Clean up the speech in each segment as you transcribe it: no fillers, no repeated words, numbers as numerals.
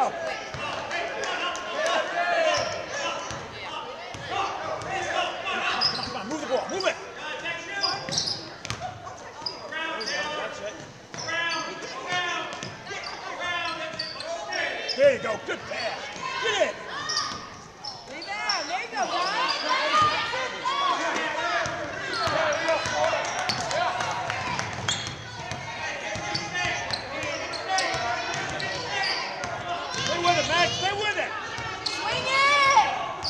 go. Come on, move the ball. Move it. There you go. Good pass. Get it. Rebound. There you go, guys. Stay with it, Max. Stay with it. Swing it.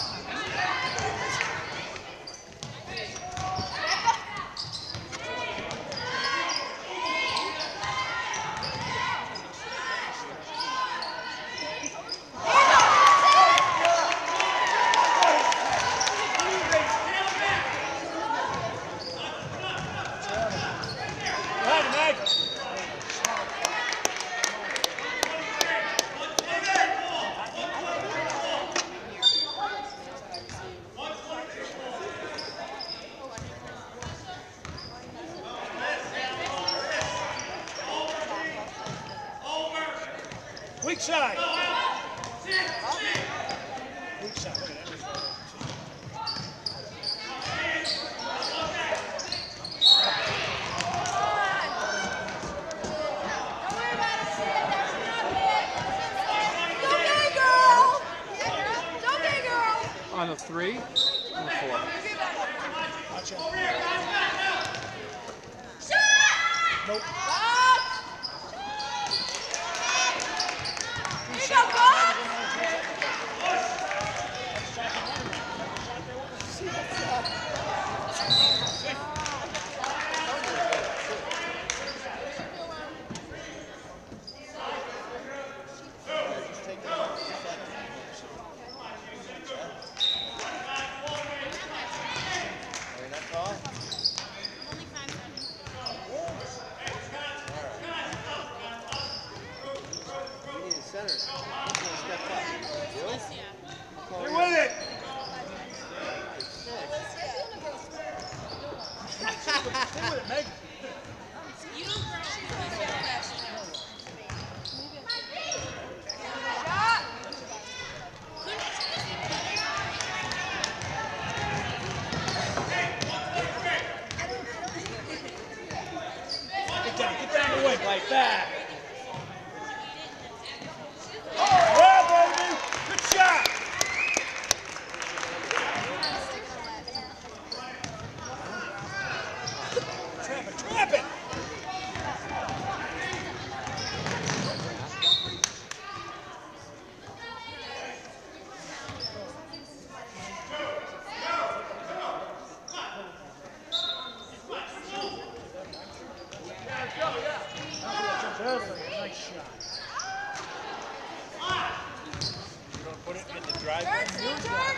Weak side. Weak side. On the 3 and the 4. Watch out. Nope. Here you go, Bob! Stay with it. Stay with it, Meg. Get down the wing like that. Well, baby, good shot. Trap it, trap it. Nice shot. You don't put it in the drive.